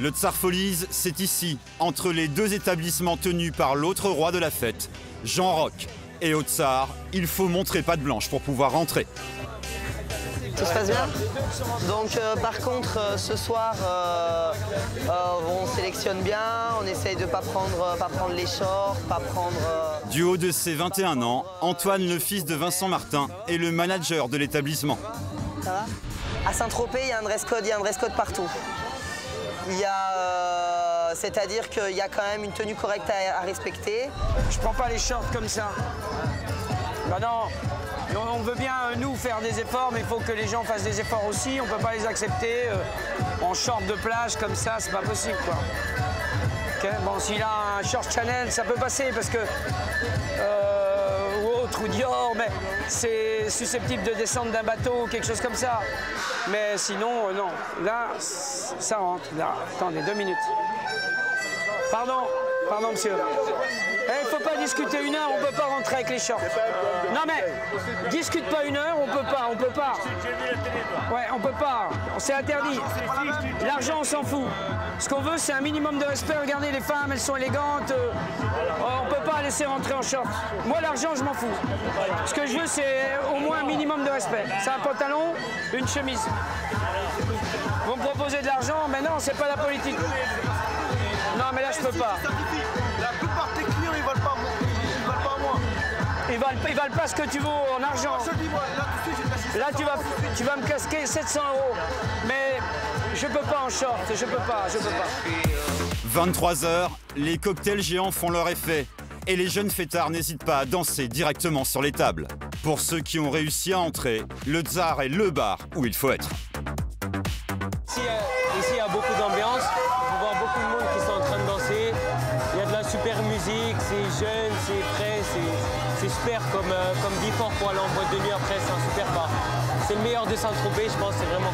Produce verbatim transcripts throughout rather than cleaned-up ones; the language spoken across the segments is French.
Le Tsar Folies, c'est ici, entre les deux établissements tenus par l'autre roi de la fête, Jean Roch. Et au Tsar, il faut montrer patte blanche pour pouvoir rentrer. Tout se passe bien. Donc euh, par contre, euh, ce soir, euh, euh, on sélectionne bien, on essaye de ne pas prendre, pas prendre les shorts, pas prendre... Euh... Du haut de ses vingt et un ans, Antoine, le fils de Vincent Martin, est le manager de l'établissement. Ça va ? À Saint-Tropez, il y a un dress code, il y a un dress code partout. Il y a... Euh, c'est-à-dire qu'il y a quand même une tenue correcte à, à respecter. Je prends pas les shorts comme ça. Bah non. On veut bien, nous, faire des efforts, mais il faut que les gens fassent des efforts aussi. On ne peut pas les accepter euh, en short de plage comme ça, c'est pas possible, quoi. Okay, bon, s'il a un short Chanel, ça peut passer, parce que... Euh, ou autre, ou Dior, mais c'est susceptible de descendre d'un bateau ou quelque chose comme ça. Mais sinon, euh, non. Là, ça rentre. Là, attendez, deux minutes. Pardon, pardon, monsieur. Il ne faut pas discuter une heure, on ne peut pas rentrer avec les shorts. Non mais, discute pas une heure, on peut pas, on peut pas. Ouais, on peut pas, c'est interdit. L'argent, on s'en fout. Ce qu'on veut, c'est un minimum de respect. Regardez, les femmes, elles sont élégantes. On ne peut pas laisser rentrer en short. Moi, l'argent, je m'en fous. Ce que je veux, c'est au moins un minimum de respect. C'est un pantalon, une chemise. Vous me proposez de l'argent, mais non, c'est pas la politique. Non, mais là, je peux pas. La plupart des clients, ils ne valent pas, ils valent pas moi. Ils valent, ils valent pas ce que tu vaux en argent. Là, tu vas, tu vas me casquer sept cents euros. Mais je peux pas en short, je peux pas, je peux pas. vingt-trois heures, les cocktails géants font leur effet. Et les jeunes fêtards n'hésitent pas à danser directement sur les tables. Pour ceux qui ont réussi à entrer, le Tsar est le bar où il faut être. Ici, euh, ici il y a beaucoup d'ambiance. On voit beaucoup de monde qui sont en train de danser. Il y a de la super musique, c'est jeune, c'est frais, c'est super comme, euh, comme Before pour aller en boîte de nuit après, c'est un super bar. C'est le meilleur de Saint-Tropez, je pense, c'est vraiment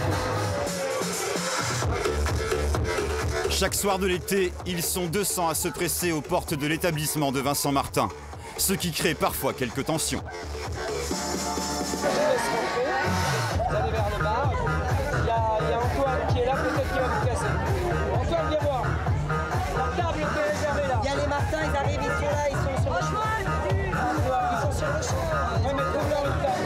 cool. Chaque soir de l'été, ils sont deux cents à se presser aux portes de l'établissement de Vincent Martin, ce qui crée parfois quelques tensions. Vous allez vers le bar, il y a, il y a Antoine qui est là, peut-être qu'il va vous casser. Antoine, viens voir. La table est réservée là. Il y a les Martins, ils arrivent, ils sont là, ils sont sur le chemin. Ils sont sur le chemin. Oui, mais trouve-leur une table.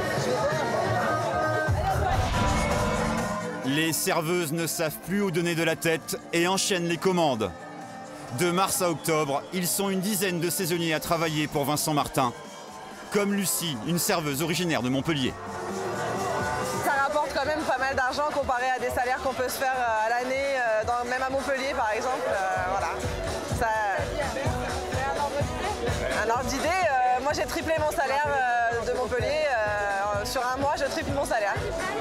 Les serveuses ne savent plus où donner de la tête et enchaînent les commandes. De mars à octobre, ils sont une dizaine de saisonniers à travailler pour Vincent Martin. Comme Lucie, une serveuse originaire de Montpellier. Ça rapporte quand même pas mal d'argent comparé à des salaires qu'on peut se faire à l'année, même à Montpellier par exemple. Euh, voilà. Ça... Un ordre d'idée, euh, moi j'ai triplé mon salaire euh, de Montpellier. Euh, sur un mois, je triple mon salaire.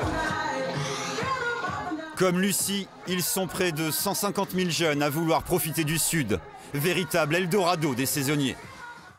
Comme Lucie, ils sont près de cent cinquante mille jeunes à vouloir profiter du Sud. Véritable Eldorado des saisonniers.